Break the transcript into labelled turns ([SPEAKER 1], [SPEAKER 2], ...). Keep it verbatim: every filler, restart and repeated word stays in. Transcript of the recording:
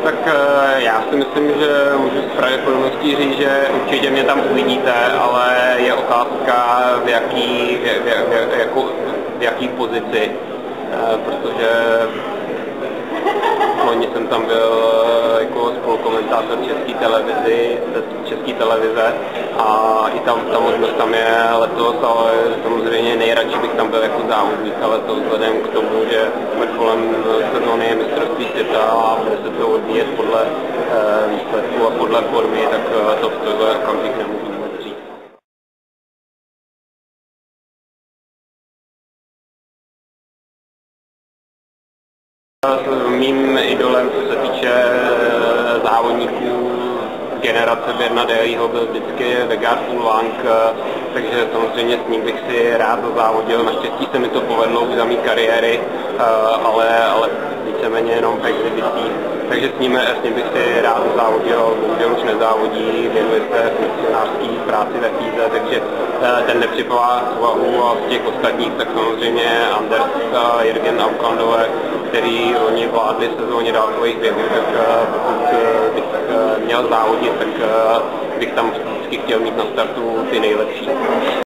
[SPEAKER 1] Tak já si myslím, že můžu s pravděpodobností říct, že určitě mě tam uvidíte, ale je otázka v jaký, v, v, v, jako, v jaký pozici, protože loni jsem tam byl jako spolukomentátor České televizi, České televize a i tam ta možnost tam je letos, ale samozřejmě nejradši bych tam byl jako závodník, ale to vzhledem k tomu, že vrcholem sezóny je mistrovství světa a bude se to odvíjet podle výsledku a podle formy, tak to v tohle okamžik nemůžu vůbec říct. Mým idolem, co se týče závodníků generace Björna Dalyho, byl vždycky Vegard Ulvang, takže samozřejmě s ním bych si rád závodil. Naštěstí se mi to povedlo už za mý kariéry, ale, ale víceméně jenom v exhibicích. Takže s ním, s ním bych si rád závodil, bohužel už nezávodí, věnuje se funkcionářské práci ve Fíze, takže ten nepřipadá úvahu a z těch ostatních, tak samozřejmě Anders a Jürgen Auklandové, který oni vládli sezóně dálkových běhů, tak pokud bych měl závodit, tak bych tam vždycky chtěl mít na startu ty nejlepší.